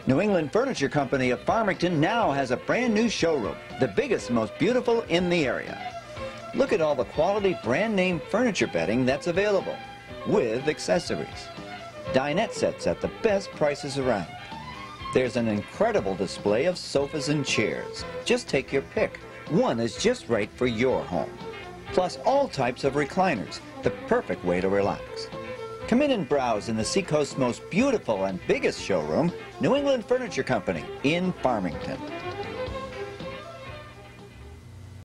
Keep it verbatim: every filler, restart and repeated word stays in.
New England Furniture Company of Farmington now has a brand new showroom, the biggest and most beautiful in the area. Look at all the quality brand name furniture bedding that's available, with accessories. Dinette sets at the best prices around. There's an incredible display of sofas and chairs. Just take your pick. One is just right for your home. Plus all types of recliners, the perfect way to relax. Come in and browse in the Seacoast's most beautiful and biggest showroom, New England Furniture Company in Farmington.